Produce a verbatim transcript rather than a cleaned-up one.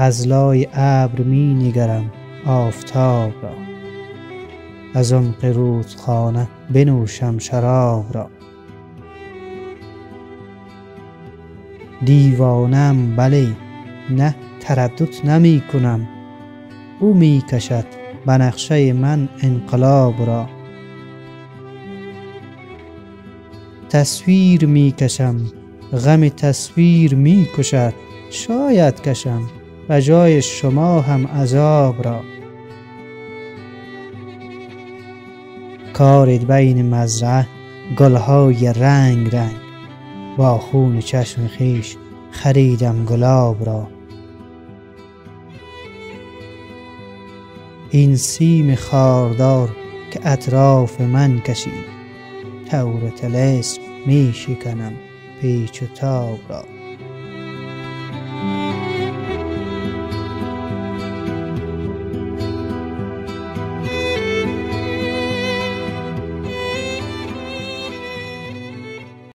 از لای ابر می نگرم آفتاب را. از عمق رودخانه بنوشم شراب را. دیوانم بلی، نه تردد نمی کنم، او می کشد بنفشه من انقلاب را. تصویر می کشم، غم تصویر می کشد، شاید کشم به جای شما هم عذاب را. کارید بین مزرعه گلهای رنگ رنگ، با خون چشم خویش خریدم گلاب را. این سیم خاردار که اطراف من کشید، طور طلسم می شکنم پیچ و تاب را.